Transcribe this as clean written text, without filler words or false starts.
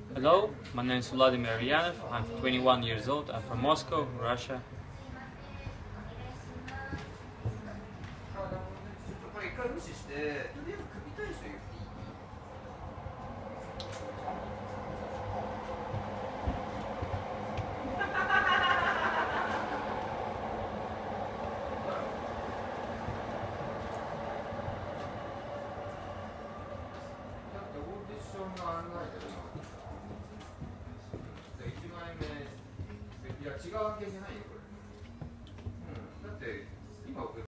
Hello, my name is Vladimir Ulyanov. I'm 21 years old. I'm from Moscow, Russia. これ一回無視して、とりあえず首対処言っていい？だってオーディションの案内でな、1枚目、いや違う案件じゃないよこれ。だって今送っ